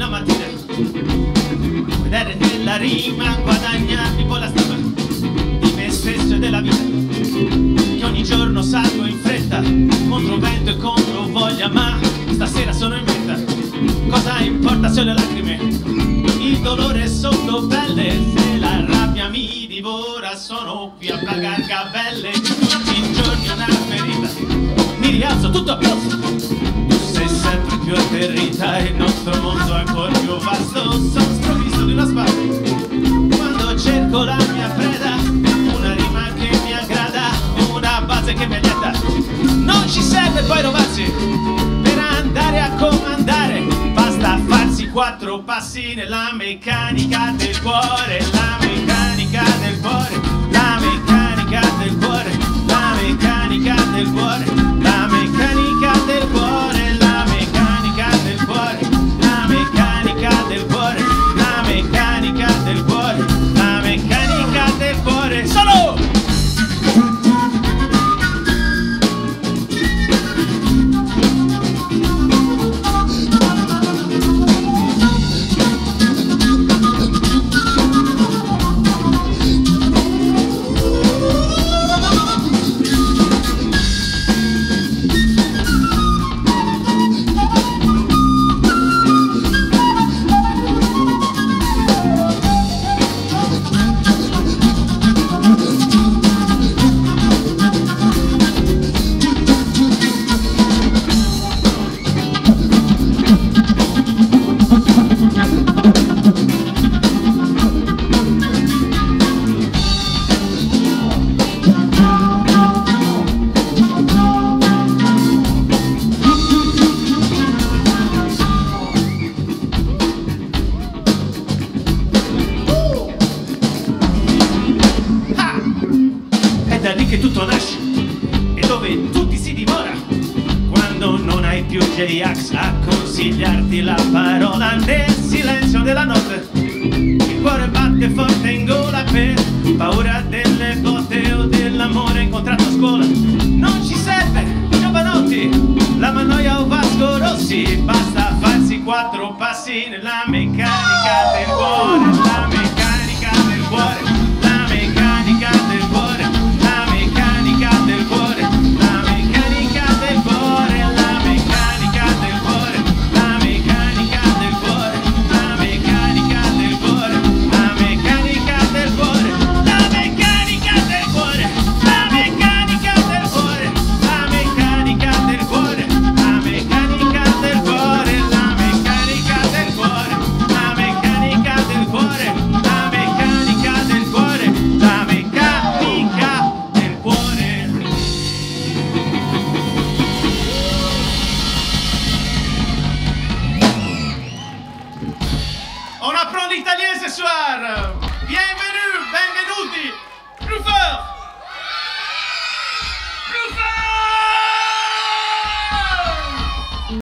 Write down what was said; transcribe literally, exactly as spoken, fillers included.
la mattina, vedere della rima, guadagnarmi poi la stampa di me stesso e della vita, che ogni giorno salgo in fretta, contro vento e contro voglia, ma stasera sono in vetta. Cosa importa se ho le lacrime, il dolore sotto pelle, se la rabbia mi divora, sono qui a pagar gabelle. Tutti i giorni una ferita, mi rialzo tutto a posto, tu sei sempre più atterrita e il nostro mondo è ancora più vasto. Sono sprovvisto di una spada quando cerco la mia preda, una rima che mi aggrada, una base che mi allieta. Non ci serve poi rovarsi per andare a comandare, basta farsi quattro passi nella meccanica del cuore, la meccanica del cuore, la meccanica del cuore, la meccanica del cuore, la meccanica del cuore, la meccanica del cuore, la meccanica del cuore, la meccanica del cuore, la meccanica del cuore. Solo! Da lì che tutto nasce e dove tutti si dimora, quando non hai più J-Ax a consigliarti la parola. Nel silenzio della notte il cuore batte forte in gola per paura delle botte o dell'amore incontrato a scuola. Non ci serve giovanotti, la Mannoia o Vasco Rossi, basta farsi quattro passi nella meccanica del cuore, la meccanica del cuore, la meccanica del cuore, la meccanica del cuore, la meccanica del cuore, la meccanica del cuore, la meccanica del cuore, la meccanica del cuore, la meccanica del cuore, la meccanica del cuore, la meccanica del cuore, la meccanica del cuore, la meccanica del cuore, la meccanica del cuore, la meccanica del cuore, la meccanica del cuore, la meccanica del cuore. On apprend l'italien ce soir. Bienvenue, benvenuti, plus fort.